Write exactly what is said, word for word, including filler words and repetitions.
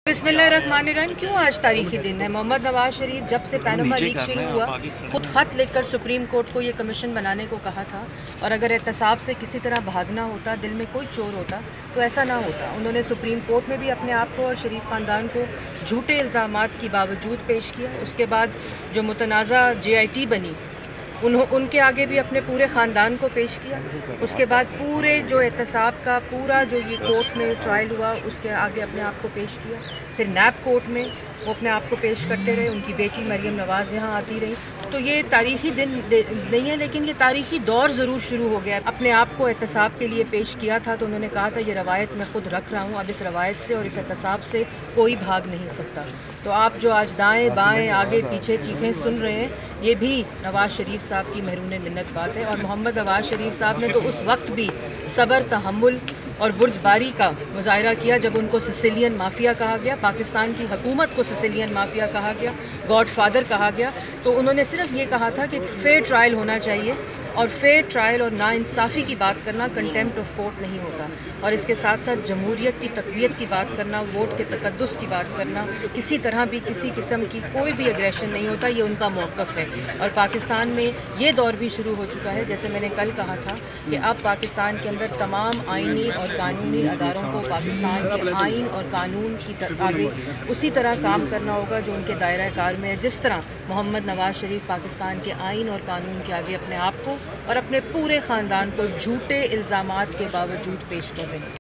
बिस्मिल्लाहिर्रहमानिर्रहीम। क्यों आज तारीखी दिन है? मोहम्मद नवाज शरीफ जब से पैनामा लीक शुरू हुआ खुद ख़त लिखकर सुप्रीम कोर्ट को ये कमीशन बनाने को कहा था, और अगर एहतसाब से किसी तरह भागना होता, दिल में कोई चोर होता तो ऐसा ना होता। उन्होंने सुप्रीम कोर्ट में भी अपने आप को और शरीफ ख़ानदान को झूठे इल्ज़ामात की बावजूद पेश किया। उसके बाद जो मुतनाज़ा जे आई टी बनी उन्हों उनके आगे भी अपने पूरे ख़ानदान को पेश किया। उसके बाद पूरे जो एहतसाब का पूरा जो ये कोर्ट में ट्रायल हुआ उसके आगे अपने आप को पेश किया। फिर नैब कोर्ट में वो अपने आप को पेश करते रहे। उनकी बेटी मरियम नवाज़ यहाँ आती रही। तो ये तारीख़ी दिन नहीं है, लेकिन ये तारीख़ी दौर ज़रूर शुरू हो गया। अपने आप को एहतसाब के लिए पेश किया था तो उन्होंने कहा था ये रवायत मैं ख़ुद रख रहा हूँ, अब इस रवायत से और इस एहतसाब से कोई भाग नहीं सकता। तो आप जो आज दाएँ बाएँ आगे पीछे चीखें सुन रहे हैं, ये भी नवाज़ शरीफ साहब की महरूम मिन्नत बात है। और मोहम्मद नवाज शरीफ साहब ने तो उस वक्त भी सब्र, तहम्मुल और बुर्दबारी का मुजाहरा किया जब उनको सिसिलियन माफिया कहा गया, पाकिस्तान की हुकूमत को सिसिलियन माफिया कहा गया, गॉड फादर कहा गया। तो उन्होंने सिर्फ ये कहा था कि फेयर ट्रायल होना चाहिए, और फेयर ट्रायल और नाइंसाफ़ी की बात करना कंटेम्प्ट ऑफ कोर्ट नहीं होता। और इसके साथ साथ जमहूरियत की तक़वियत की बात करना, वोट के तकद्दुस की बात करना, किसी तरह भी किसी किस्म की कोई भी एग्रेशन नहीं होता, ये उनका मौक़िफ़ है। और पाकिस्तान में ये दौर भी शुरू हो चुका है, जैसे मैंने कल कहा था कि अब पाकिस्तान के अंदर तमाम आइनी और कानूनी अदारों को पाकिस्तान के आइन और कानून की आगे उसी तरह काम करना होगा जो उनके दायरा कार में है, जिस तरह मोहम्मद नवाज शरीफ पाकिस्तान के आइन और कानून के आगे अपने आप को और अपने पूरे ख़ानदान को झूठे इल्ज़ामात के बावजूद पेश कर रहे हैं।